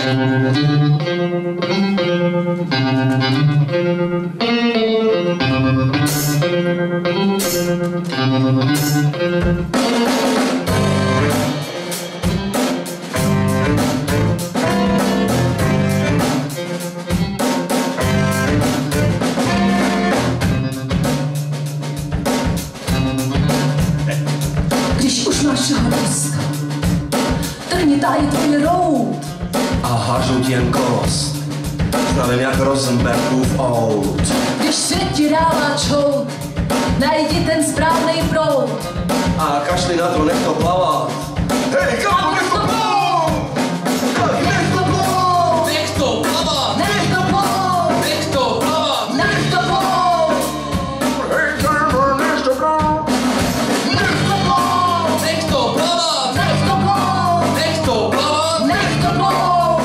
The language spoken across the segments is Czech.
Když už máš radost, trni tady tvůj rout a hážu ti jen kost. Zdravím jak Rosenbergův oud. Když svět ti dává čout, najdi ten správnej proud A kašli na to, nech to plavat. Hej, kámo, nech to plavat! Nech to plavat! Nech to plavat! Nech to plout! Nech to plavat! Nech to plout! Hej, kámo, nech to plavat! Nech to plout! Nech to plavat! Nech to plout! Nech to plavat! Nech to plout!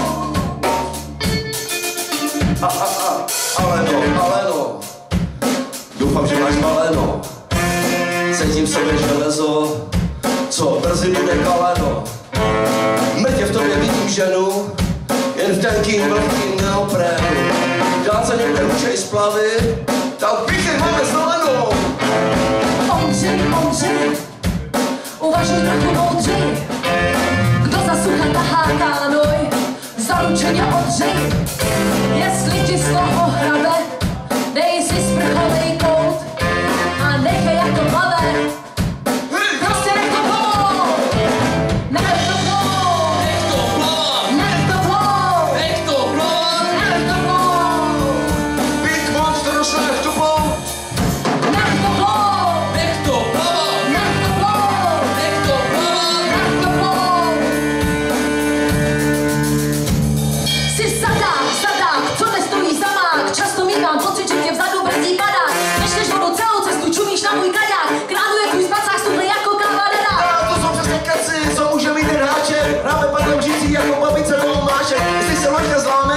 Aleno, doufám, že máš baleno. Cítím v sobě železo, co brzy bude kaleno. Mrtě v tobě vidím ženu, jen v tenkým vlhkým neoprénu. Dát se někde učej splavy, tak píchej máme znalenou. Ondřej, uvažuj trochu moudřej. Kdo za sucha tahá kánoj, zaručeně odřej. Jestli ti z toho hrabe, dej si sprchovej kout a nechej jak to plave. Prostě nech to plout! Nech to plout! Nech to plavat! Nech to plout! Nech to plavat! Nech to plout! Big monsters, nech to plout! Nech to plout! Nech to plavat! Nech to plout! Nech to plavat! Nech to plout! Jsi sadák, co nestojí zamák. Často mívám pocit, že tě vzadu brzdí padák. Nečteš vodu celou cestu, čumíš na můj kaďák. Kráduje tvůj spacák, stuhle jako kamarada. A to jsou přesně keci, co může mít ten háček. Hráme padem řící jako babice do mášek. Jestli se loďka zláme,